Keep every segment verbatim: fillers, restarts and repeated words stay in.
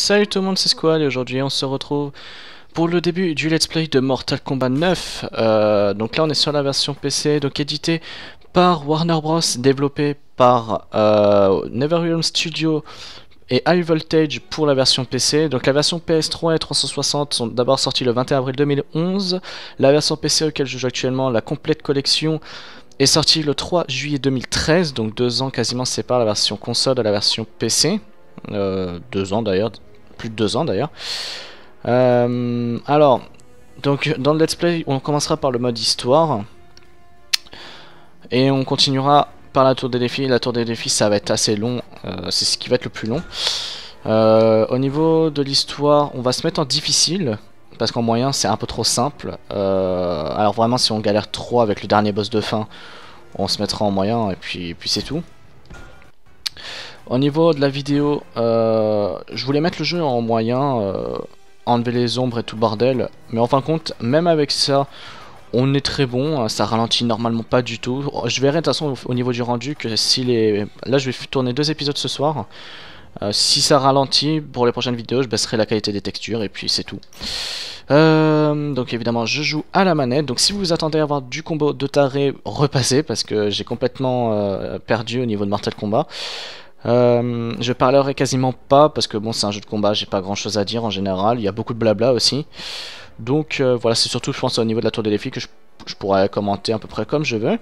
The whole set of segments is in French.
Salut tout le monde, c'est Squall et aujourd'hui on se retrouve pour le début du let's play de Mortal Kombat neuf. Euh, donc là on est sur la version P C, donc édité par Warner Bros, développé par euh, NetherRealm Studio et High Voltage pour la version P C. Donc la version P S trois et trois cent soixante sont d'abord sorties le vingt et un avril deux mille onze. La version P C auquel je joue actuellement, la complète collection, est sortie le trois juillet deux mille treize, donc deux ans quasiment séparent la version console de la version P C. Euh, deux ans d'ailleurs, plus de deux ans d'ailleurs. Euh, alors, donc dans le let's play, on commencera par le mode histoire et on continuera par la tour des défis. La tour des défis, ça va être assez long, euh, c'est ce qui va être le plus long. Euh, au niveau de l'histoire, on va se mettre en difficile parce qu'en moyen, c'est un peu trop simple. Euh, alors vraiment, si on galère trop avec le dernier boss de fin, on se mettra en moyen et puis, et puis c'est tout. Au niveau de la vidéo, euh, je voulais mettre le jeu en moyen, euh, enlever les ombres et tout le bordel, mais en fin de compte, même avec ça, on est très bon, ça ralentit normalement pas du tout. Je verrai de toute façon au niveau du rendu que si les... Là je vais tourner deux épisodes ce soir, euh, si ça ralentit, pour les prochaines vidéos, je baisserai la qualité des textures et puis c'est tout. Euh, donc évidemment je joue à la manette, donc si vous vous attendez à avoir du combo de taré, repassez, parce que j'ai complètement euh, perdu au niveau de Mortal Kombat. Euh, je parlerai quasiment pas parce que bon, c'est un jeu de combat, j'ai pas grand chose à dire en général, il y a beaucoup de blabla aussi. Donc euh, voilà, c'est surtout je pense au niveau de la tour des défis que je, je pourrais commenter à peu près comme je veux.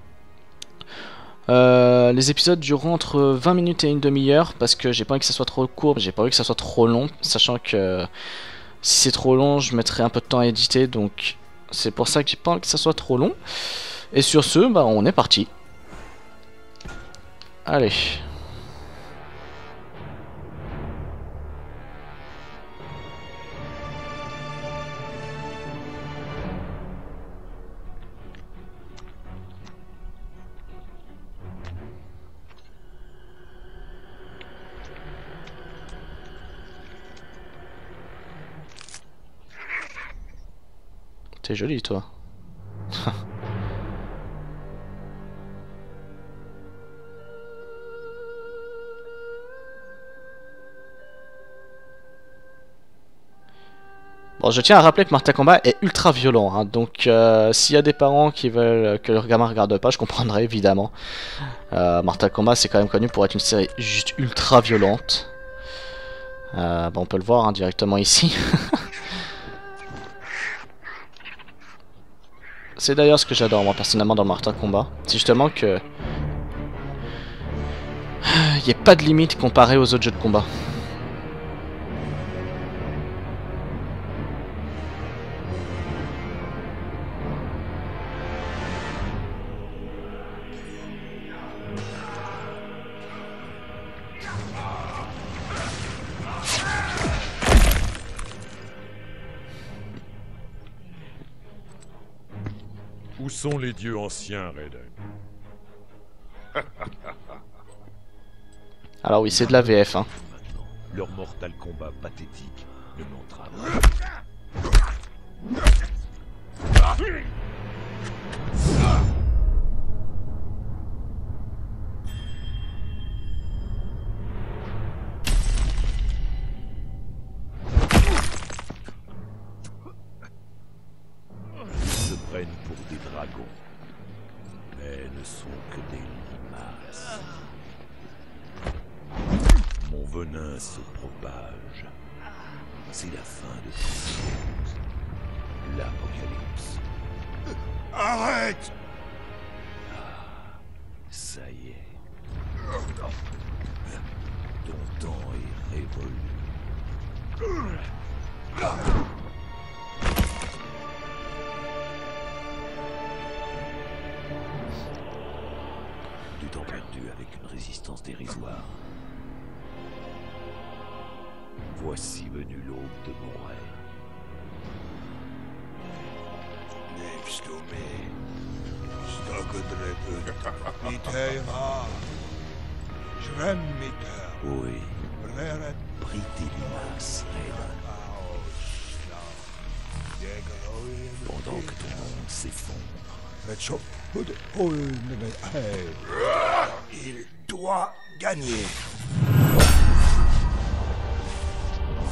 Euh, les épisodes dureront entre vingt minutes et une demi-heure parce que j'ai pas envie que ça soit trop court, j'ai pas envie que ça soit trop long, sachant que si c'est trop long je mettrai un peu de temps à éditer, donc c'est pour ça que j'ai pas envie que ça soit trop long. Et sur ce, bah on est parti. Allez. T'es joli toi. Bon, je tiens à rappeler que Mortal Kombat est ultra violent, hein, donc euh, s'il y a des parents qui veulent que leur gamin regarde pas, je comprendrai évidemment. Euh, Mortal Kombat c'est quand même connu pour être une série juste ultra violente. Euh, bon, on peut le voir hein, directement ici. C'est d'ailleurs ce que j'adore moi personnellement dans Mortal Kombat, c'est justement que il n'y a pas de limite comparé aux autres jeux de combat. Où sont les dieux anciens, Raiden? Alors oui, c'est de la V F, hein. Leur Mortal Kombat pathétique ne m'entrave. Ils se prennent pour des dragons, mais ne sont que des limaces. Mon venin se propage. C'est la fin de toute chose. L'apocalypse. Arrête! Ah, ça y est. Ton temps est révolu. Du temps perdu avec une résistance dérisoire. Voici venu l'aube de mon rêve. Oui, pris tes limaces, Raiden. Pendant que ton monde s'effondre. Il doit gagner.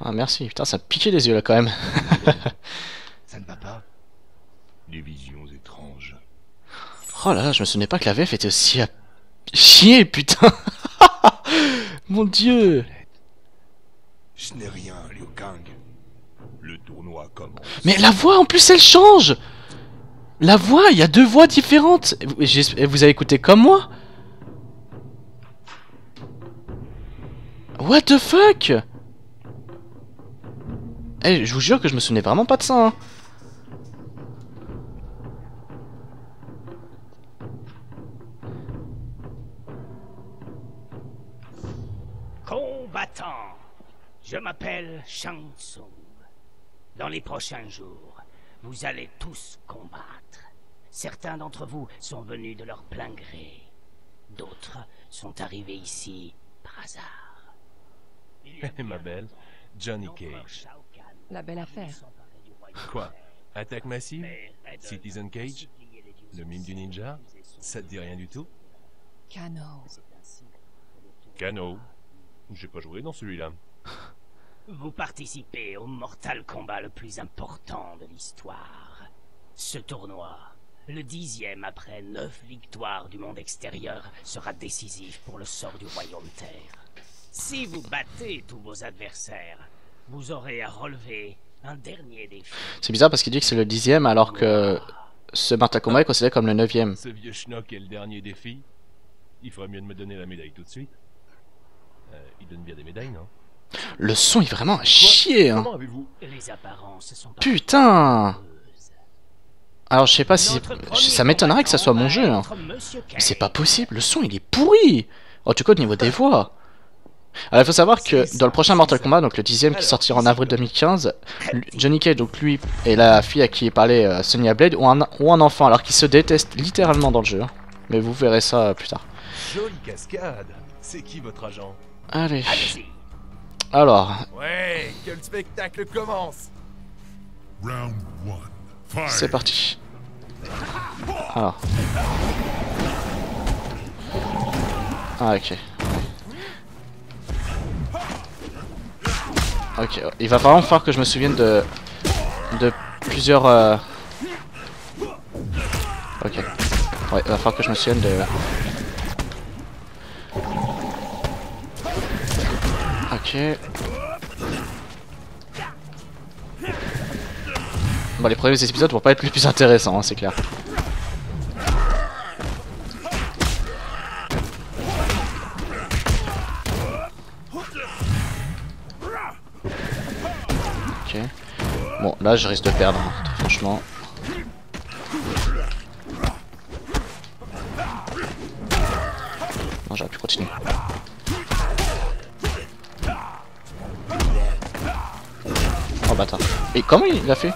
Ah merci, putain ça me piquait les yeux là quand même. Ça ne va pas? Des visions étranges. Oh là là, je me souvenais pas que la V F était aussi à chier, putain. Mon dieu. Je n'ai rien, Liu Kang. Le tournoi commence. Mais la voix en plus elle change. La voix, il y a deux voix différentes. Et vous avez écouté comme moi? What the fuck? Eh, je vous jure que je me souvenais vraiment pas de ça, hein. Combattants, je m'appelle Shang Tsung. Dans les prochains jours, vous allez tous combattre. Certains d'entre vous sont venus de leur plein gré. D'autres sont arrivés ici par hasard. Eh ma belle, Johnny Cage. La belle affaire. Quoi? Attaque massive? Citizen Cage? Le mime du ninja? Ça te dit rien du tout? Kano. Kano? J'ai pas joué dans celui-là. Vous participez au Mortal Kombat le plus important de l'histoire. Ce tournoi, le dixième après neuf victoires du monde extérieur, sera décisif pour le sort du Royaume Terre. Si vous battez tous vos adversaires, vous aurez à relever un dernier défi. C'est bizarre parce qu'il dit que c'est le dixième alors que ce Mortal Kombat est considéré comme le neuvième. Ce vieux schnock est le dernier défi. Il ferait mieux de me donner la médaille tout de suite. Euh, il donne bien des médailles, non? Le son est vraiment à chier, hein. Comment avez-vous? Les apparences sont Putain. Alors je sais pas si... Ça m'étonnerait que ça soit mon jeu, hein. Mais c'est pas possible, le son il est pourri. En tout cas au niveau des voix. Alors il faut savoir que dans le prochain Mortal Kombat, donc le dixième qui sortira en avril deux mille quinze, Johnny Cage, donc lui et la fille à qui est parlé euh, Sonya Blade, ont un, ont un enfant alors qu'ils se détestent littéralement dans le jeu, hein. Mais vous verrez ça euh, plus tard. Jolie cascade. C'est qui votre agent? Allez. Allez-y. Alors, Ouais, que le spectacle commence. Round one. Fight. c'est parti. Alors. Ah ok. Ok, il va vraiment falloir que je me souvienne de... De plusieurs... Euh... Ok. Ouais, il va falloir que je me souvienne de... Ok. Bon, les premiers épisodes vont pas être les plus intéressants, hein, c'est clair. Ok. Bon, là je risque de perdre, hein, très franchement. Non, j'aurais pu continuer. Oh bâtard. Et comment il l'a fait?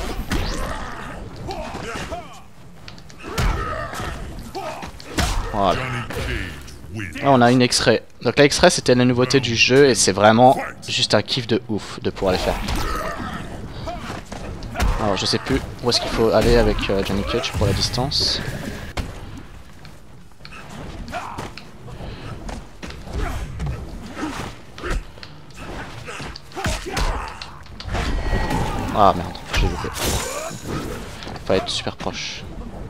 Voilà. Là on a une extrait. Donc la extrait c'était la nouveauté du jeu et c'est vraiment juste un kiff de ouf de pouvoir les faire. Alors je sais plus où est-ce qu'il faut aller avec euh, Johnny Cage pour la distance. Ah merde, je l'ai loupé. Faut être super proche.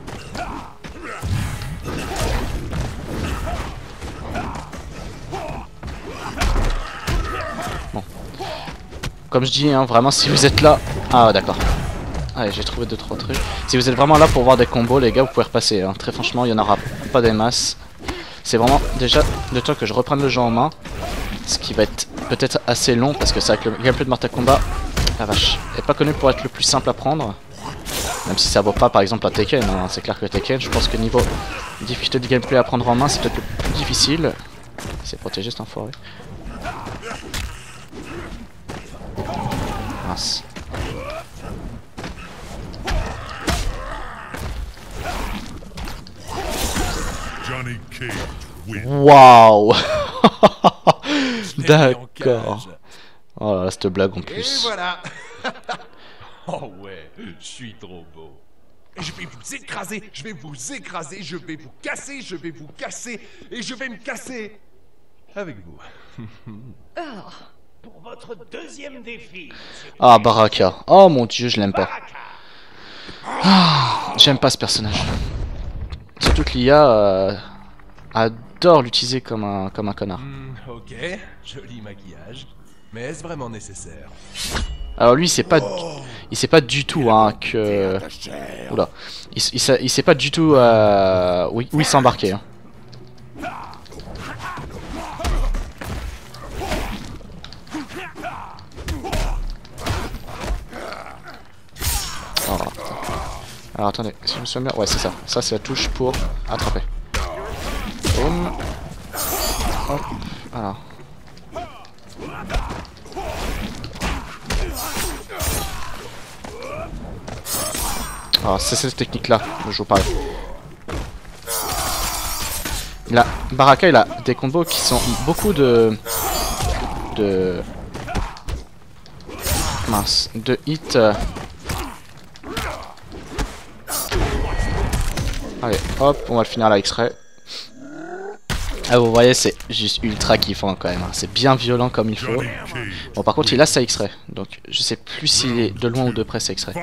Bon. Comme je dis, hein, vraiment si vous êtes là... Ah d'accord. Allez, j'ai trouvé deux trois trucs. Si vous êtes vraiment là pour voir des combos, les gars, vous pouvez repasser. Hein. Très franchement, il n'y en aura pas des masses. C'est vraiment déjà le temps que je reprenne le jeu en main. Ce qui va être peut-être assez long parce que c'est avec le gameplay de Mortal Kombat. La vache, est pas connu pour être le plus simple à prendre. Même si ça vaut pas par exemple à Tekken, hein. C'est clair que Tekken, je pense que niveau difficulté de gameplay à prendre en main, c'est peut-être le plus difficile. C'est protégé cet enfoiré. Mince. Johnny Cage wins. Waouh. D'accord. Oh là là, cette blague en Et plus. voilà. Oh ouais, je suis trop beau. Je vais vous écraser, je vais vous écraser, je vais vous casser, je vais vous casser, et je vais me casser. Avec vous. Oh, pour votre deuxième défi. Ah, Baraka. Oh mon dieu, je l'aime pas. Ah, j'aime pas ce personnage. Surtout que l'I A euh, adore l'utiliser comme un, comme un connard. Hmm, ok, joli maquillage. Mais est-ce vraiment nécessaire? Alors lui, il sait pas, il sait pas du tout hein, que, oula, il, il, sait, il sait pas du tout euh, où, où il s'est embarqué. Hein. Alors, alors attendez, si je me souviens bien, ouais c'est ça, ça c'est la touche pour attraper. Boum. Hop, voilà. Alors c'est cette technique là que je vous parle. Il a, Baraka il a des combos qui sont beaucoup de... de... mince, de hits... Euh... Allez, hop, on va le finir à la X-Ray. Ah vous voyez c'est juste ultra kiffant quand même, hein. C'est bien violent comme il faut. Bon par contre il a sa X-Ray, donc je sais plus s'il est de loin ou de près sa X-Ray.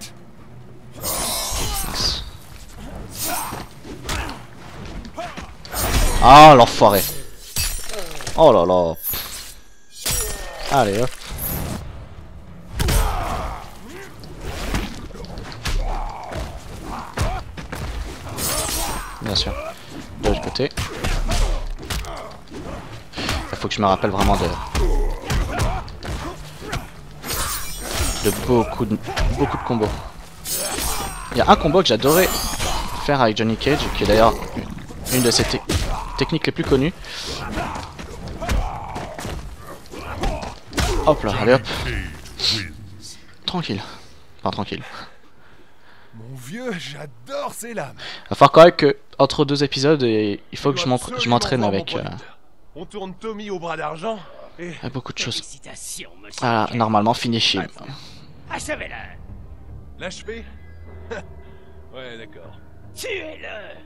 Ah l'enfoiré. Oh là là. Allez hop. Bien sûr. De l'autre côté. Il faut que je me rappelle vraiment de... De beaucoup de, beaucoup de combos. Il y a un combo que j'adorais faire avec Johnny Cage, qui est d'ailleurs une de ses te techniques les plus connues. Hop là, allez hop. Tranquille. Enfin tranquille. Mon vieux, j'adore ces lames. Il va falloir quand même que, entre deux épisodes, et il faut que je m'entraîne avec... Euh... On tourne Tommy au bras d'argent et... Il y a beaucoup de choses. Ah, ah, normalement, finish him. Achevez-le. L'achever? Ouais, d'accord. Tuez-le.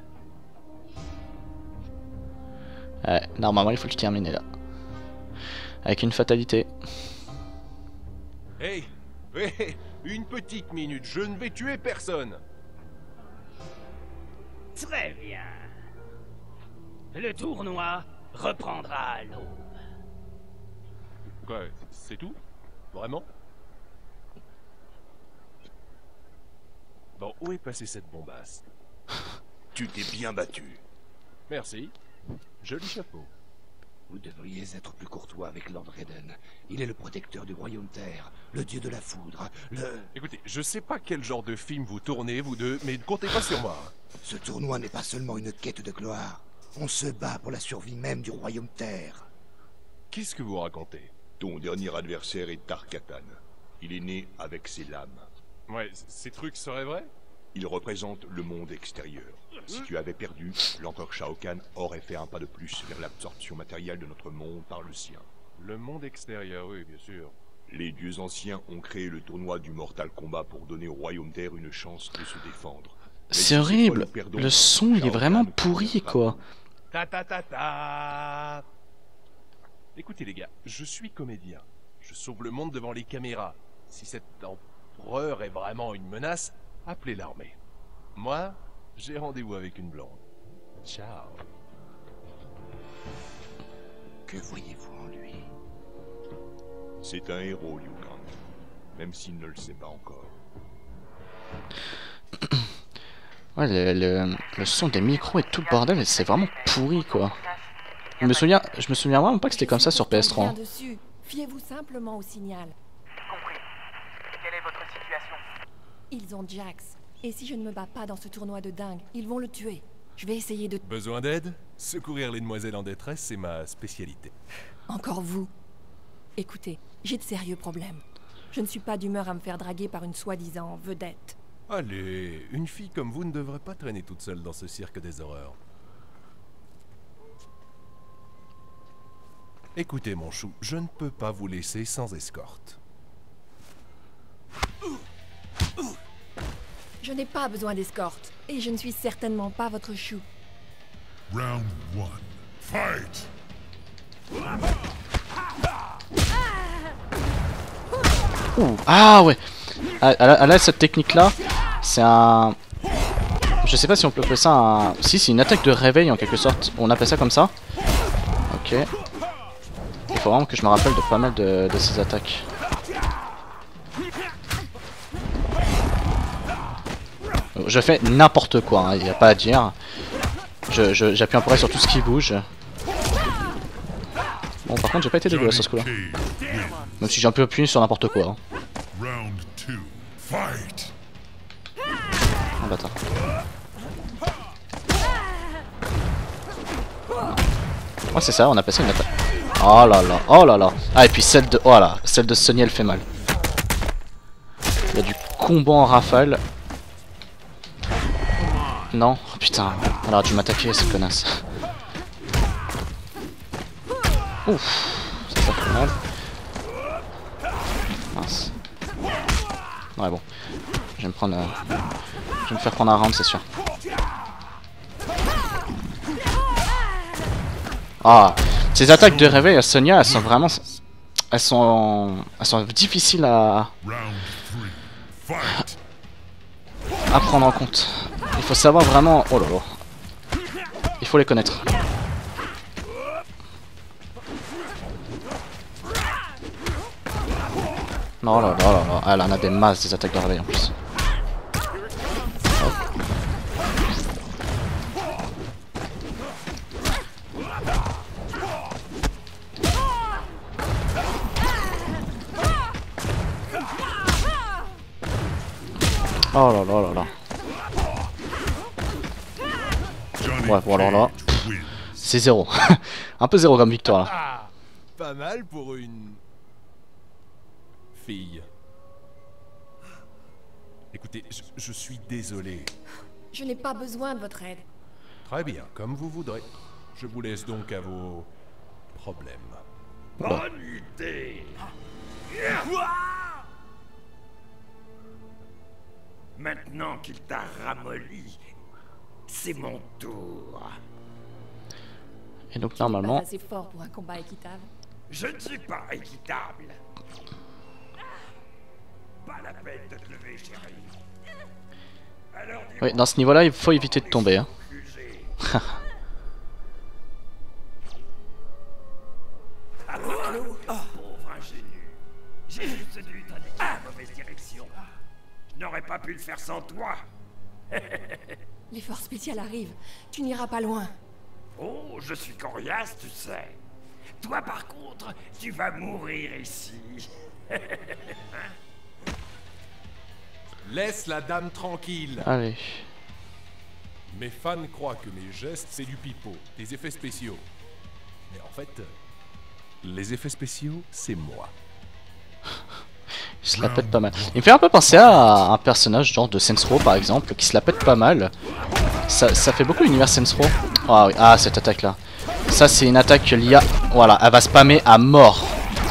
Ouais, normalement, il faut le terminer là. Avec une fatalité. Hey, hey, une petite minute, je ne vais tuer personne. Très bien. Le tournoi reprendra à l'aube. Quoi, c'est tout? Vraiment? Bon, où est passée cette bombasse? Tu t'es bien battu. Merci. Joli chapeau. Vous devriez être plus courtois avec Lord Raiden. Il est le protecteur du royaume terre, le dieu de la foudre, le... Écoutez, je sais pas quel genre de film vous tournez, vous deux, mais ne comptez pas sur moi. Ce tournoi n'est pas seulement une quête de gloire. On se bat pour la survie même du royaume terre. Qu'est-ce que vous racontez? Ton dernier adversaire est Tarkatan. Il est né avec ses lames. Ouais, ces trucs seraient vrais? Il représente le monde extérieur. Si tu avais perdu, l'empereur Shao Kahn aurait fait un pas de plus vers l'absorption matérielle de notre monde par le sien. Le monde extérieur, oui, bien sûr. Les dieux anciens ont créé le tournoi du Mortal Kombat pour donner au royaume terre une chance de se défendre. C'est horrible, le son il est vraiment pourri quoi. Ta ta ta ta. Écoutez les gars, je suis comédien. Je sauve le monde devant les caméras. Si cet empereur est vraiment une menace, appelez l'armée. Moi, j'ai rendez-vous avec une blonde. Ciao. Que voyez-vous en lui? C'est un héros, Liu Kang. Même s'il ne le sait pas encore. Ouais, le, le, le son des micros et tout le bordel, c'est vraiment pourri quoi. Je me souviens, je me souviens vraiment pas que c'était comme ça sur P S trois. Dessus. Fiez-vous simplement au signal. Compris. Quelle est votre situation? Ils ont Jax. Et si je ne me bats pas dans ce tournoi de dingue, ils vont le tuer. Je vais essayer de... Besoin d'aide? Secourir les demoiselles en détresse, c'est ma spécialité. Encore vous. Écoutez, j'ai de sérieux problèmes. Je ne suis pas d'humeur à me faire draguer par une soi-disant vedette. Allez, une fille comme vous ne devrait pas traîner toute seule dans ce cirque des horreurs. Écoutez mon chou, je ne peux pas vous laisser sans escorte. Je n'ai pas besoin d'escorte. Et je ne suis certainement pas votre chou. Round one. Fight! Ah! Ouh. Ah ouais. Ah, ah, là, cette technique là, c'est un... Je sais pas si on peut appeler ça un... Si, c'est une attaque de réveil en quelque sorte. On appelle ça comme ça. Ok. Il faut vraiment que je me rappelle de pas mal de, de ces attaques. Je fais n'importe quoi, il hein, n'y a pas à dire. Je, je, j'appuie un peu sur tout ce qui bouge. Bon, par contre, j'ai pas été dégueulasse sur ce coup-là. Même si j'ai un peu appuyé sur n'importe quoi. Hein. Oh, bâtard. Ouais, c'est ça, on a passé une attaque. Oh là là, oh là là. Ah, et puis celle de... Oh là, celle de Sonya, elle fait mal. Il y a du combat en rafale. Non, oh, putain, elle aurait dû m'attaquer, cette connasse. Ouf, ça, ça fait mal. Mince. Ouais, bon. Je vais me prendre... Euh... Je vais me faire prendre un round, c'est sûr. Ah, ces attaques de réveil à Sonya, elles sont vraiment... Elles sont... Elles sont difficiles à... à prendre en compte. Il faut savoir vraiment... Oh là là. Il faut les connaître. Non, là là là là. Elle en a des masses des attaques de réveil en plus. Hop. Oh là là là là. Ouais, bon alors là, c'est zéro. Un peu zéro comme victoire là. Ah, pas mal pour une... fille. Écoutez, je, je suis désolé. Je n'ai pas besoin de votre aide. Très bien, comme vous voudrez. Je vous laisse donc à vos problèmes. Bonne idée. Maintenant qu'il t'a ramolli, c'est mon tour. Et donc normalement... Pas assez fort pour un combat équitable. Je ne suis pas équitable. Pas la peine de te lever, chérie. Alors, oui, dans ce niveau-là, il faut éviter de tomber. Hein. Allô, pauvre ingénu. J'ai juste dû t'indiquer la mauvaise direction. Je n'aurais pas pu le faire sans toi. Les forces spéciales arrivent. Tu n'iras pas loin. Oh, je suis coriace, tu sais. Toi, par contre, tu vas mourir ici. Laisse la dame tranquille. Allez. Mes fans croient que mes gestes, c'est du pipeau, des effets spéciaux. Mais en fait, les effets spéciaux, c'est moi. Il se la pète pas mal. Il me fait un peu penser à un personnage genre de Saints Row par exemple, qui se la pète pas mal. Ça, ça fait beaucoup l'univers Saints Row. Ah oui, ah cette attaque là. Ça c'est une attaque que l'I A... Voilà, elle va spammer à mort.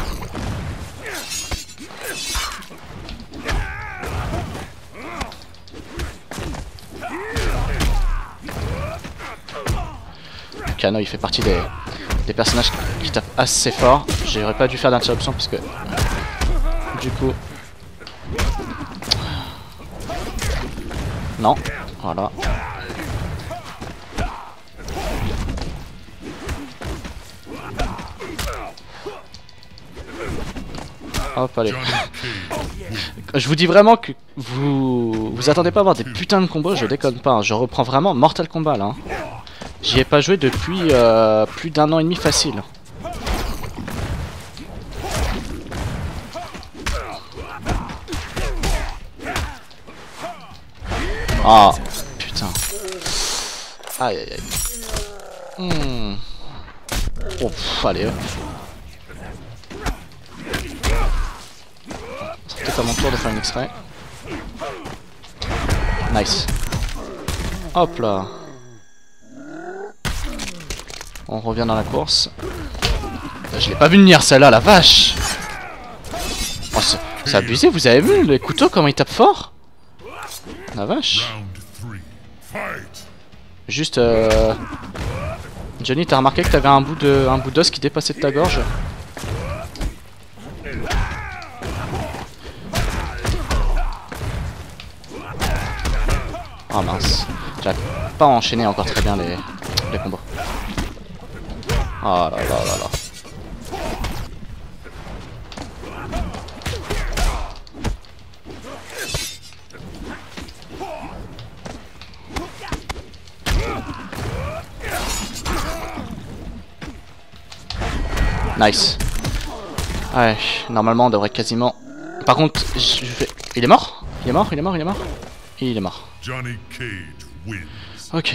Kano il fait partie des, des personnages qui tapent assez fort. J'aurais pas dû faire d'interruption parce que... Du coup... Non, voilà. Hop, allez. Je vous dis vraiment que vous vous attendez pas à avoir des putains de combos, je déconne pas. Hein. Je reprends vraiment Mortal Kombat là. Hein. J'y ai pas joué depuis euh, plus d'un an et demi facile. Ah, putain. Aïe aïe aïe. Hmm. Oh, pff, allez. C'est peut-être à mon tour de faire une extrait. Nice. Hop là. On revient dans la course. Je l'ai pas vu venir celle-là, la vache. Oh, c'est abusé, vous avez vu les couteaux comment ils tapent fort? La vache. Juste euh... Johnny, t'as remarqué que t'avais un bout de un bout d'os qui dépassait de ta gorge? Oh mince. J'arrive pas à enchaîner encore très bien les, les combos. Oh là là là là. Nice. Ouais, normalement on devrait quasiment... Par contre, je vais... Il est mort? Il est mort? Il est mort? Il est mort? Il est mort. Johnny Cage wins. Ok.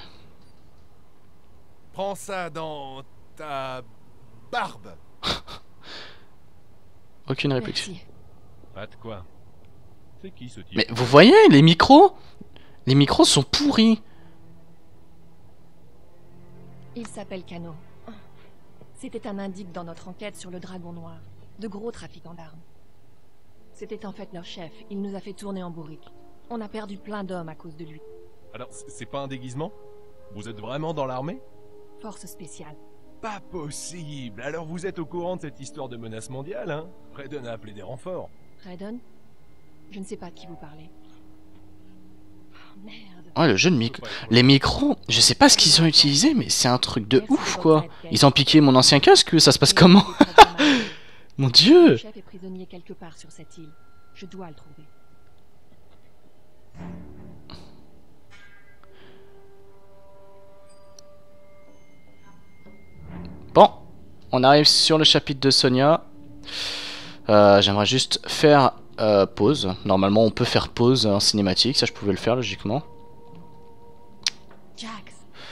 Prends ça dans ta barbe. Aucune réplique. Merci. Pas de quoi. C'est qui ce type? Mais vous voyez les micros? Les micros sont pourris. Il s'appelle Kano. C'était un indique dans notre enquête sur le Dragon Noir. De gros trafiquants d'armes. C'était en fait leur chef. Il nous a fait tourner en bourrique. On a perdu plein d'hommes à cause de lui. Alors, c'est pas un déguisement? Vous êtes vraiment dans l'armée? Force spéciale. Pas possible. Alors vous êtes au courant de cette histoire de menace mondiale, hein? Raiden a appelé des renforts. Raiden? Je ne sais pas de qui vous parlez. Oh, merde. Ouais, le jeu de micro. Les micros, je sais pas ce qu'ils ont utilisé, mais c'est un truc de ouf quoi. Ils ont piqué mon ancien casque, ça se passe comment? Mon dieu! Le chef est prisonnier quelque part sur cette île. Je dois le trouver. Bon, on arrive sur le chapitre de Sonia. Euh, J'aimerais juste faire euh, pause. Normalement, on peut faire pause en cinématique. Ça, je pouvais le faire logiquement. Jax.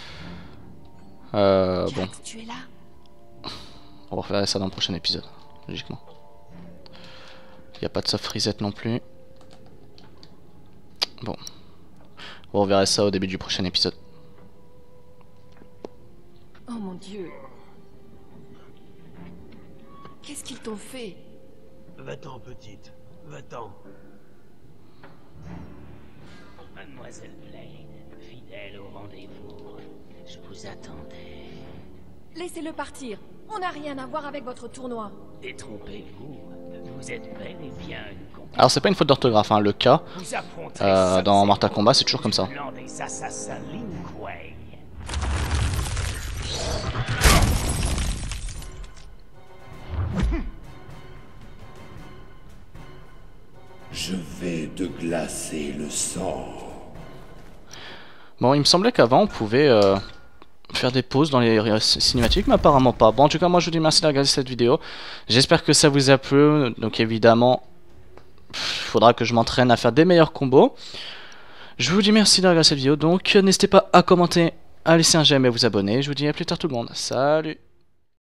Euh, Jax, bon, tu es là? on va refaire ça dans le prochain épisode, logiquement. Il n'y a pas de soft reset non plus. Bon, on verra ça au début du prochain épisode. Oh mon dieu. Qu'est-ce qu'ils t'ont fait? Va-t'en, petite. Va-t'en. Mademoiselle Blade, fidèle au rendez-vous, je vous attendais. Laissez-le partir. On n'a rien à voir avec votre tournoi. Détrompez-vous, vous êtes bel et bien une compagnie. Alors c'est pas une faute d'orthographe, hein, le cas Vous affronterez euh, dans Sub-Zero Mortal Kombat c'est toujours comme ça. du clan des assassins Lin Kuei. Je vais te glacer le sang. Bon, il me semblait qu'avant on pouvait euh, faire des pauses dans les cinématiques, mais apparemment pas. Bon, en tout cas, moi je vous dis merci d'avoir regardé cette vidéo. J'espère que ça vous a plu. Donc évidemment, il faudra que je m'entraîne à faire des meilleurs combos. Je vous dis merci d'avoir regardé cette vidéo. Donc n'hésitez pas à commenter, à laisser un j'aime et à vous abonner. Je vous dis à plus tard tout le monde. Salut!